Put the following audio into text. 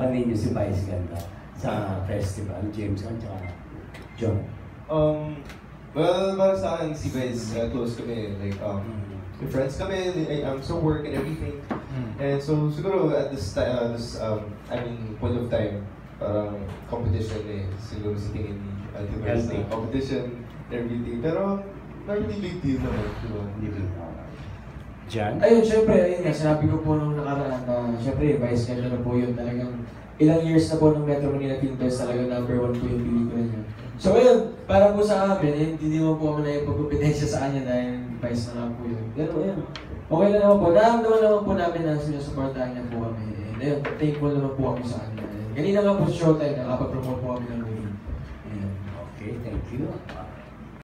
nakaramin niyo si Vice ganda sa festival, James at saka John? Well, para sa akin, si Vice, close kami. Like, friends kami, so work and everything. And so, siguro at this time, point of time, parang competition siguro sa tingin ni Vice na competition and everything. Pero, not really big deal naman, diba? Hindi big deal. Jan? Ayun, syempre, ayun nga, sinabi ko po nung nakaraan na syempre, Vice ganda na po yun. Talagang ilang years na po ng Metro Manila Film Fest, talagang #1 po yung pelikula niya. So ayun, para po sa amin, hindi naman po kami na ipagpapitensya sa kanya dahil Vice na lang po yun. Pero ayun, okay na naman po. Naramdaman naman po namin na sinusuportahan niya po kami. And ayun, thankful naman po kami sa kanya. Kanina nga po sa showtime, nakapag-promote po kami ng movie. Okay, thank you.